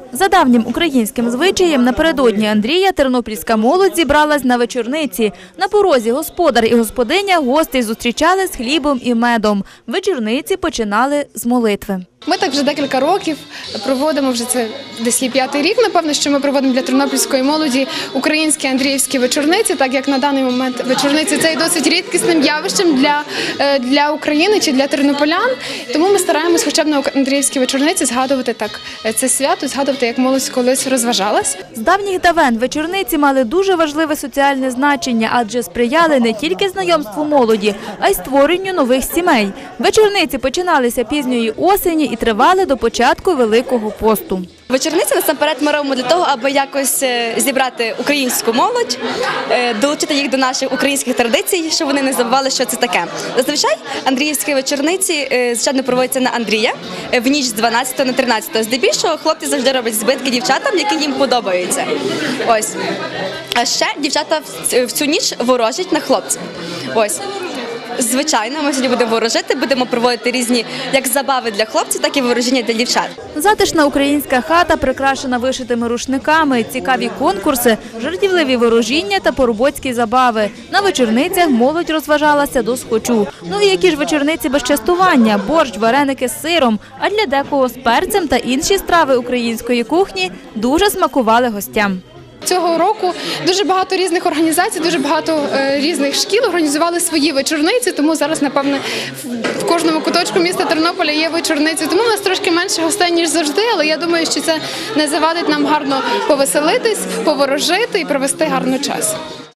За давнім українським звичаєм напередодні Андрія тернопільська молодь зібралась на вечорниці. На порозі господар і господиня гостей зустрічали з хлібом і медом. Вечорниці починали з молитви. Ми так вже декілька років проводимо, вже це десь є 5-й рік, напевно, що ми проводимо для тернопільської молоді українські андріївські вечорниці, так як на даний момент вечорниці це є досить рідкісним явищем для України чи для тернополян. Тому ми стараємось хоча б на андріївській вечорниці згадувати так це свято, згадувати, як молодь колись розважалась. З давніх давен вечорниці мали дуже важливе соціальне значення, адже сприяли не тільки знайомству молоді, а й створенню нових сімей. Вечорниці починалися пізньої осені і тривали до початку Великого посту. Вечорниці насамперед ми робимо для того, аби якось зібрати українську молодь, долучити їх до наших українських традицій, щоб вони не забували, що це таке. Зазвичай андріївські вечорниці, звичайно, проводяться на Андрія в ніч з 12 на 13. Здебільшого хлопці завжди роблять збитки дівчатам, які їм подобаються. Ось. А ще дівчата в цю ніч ворожать на хлопців. Ось. Звичайно, ми сьогодні будемо ворожити, будемо проводити різні як забави для хлопців, так і ворожіння для дівчат. Затишна українська хата прикрашена вишитими рушниками, цікаві конкурси, жартівливі ворожіння та поробоцькі забави. На вечорницях молодь розважалася до схочу. Ну і які ж вечорниці без частування – борщ, вареники з сиром, а для декого з перцем та інші страви української кухні дуже смакували гостям. Цього року дуже багато різних організацій, дуже багато різних шкіл організували свої вечорниці, тому зараз, напевне, в кожному куточку міста Тернополя є вечорниці. Тому у нас трошки менше гостей, ніж завжди, але я думаю, що це не завадить нам гарно повеселитись, поворожити і провести гарний час.